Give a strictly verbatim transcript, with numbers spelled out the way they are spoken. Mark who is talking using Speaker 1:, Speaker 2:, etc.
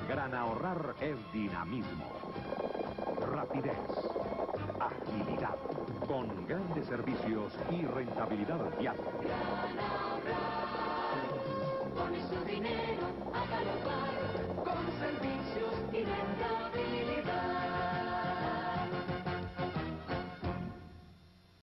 Speaker 1: Gran ahorrar es dinamismo, rapidez, agilidad, con grandes servicios y rentabilidad al viaje.
Speaker 2: Gran ahorrar, pone su dinero, hágalo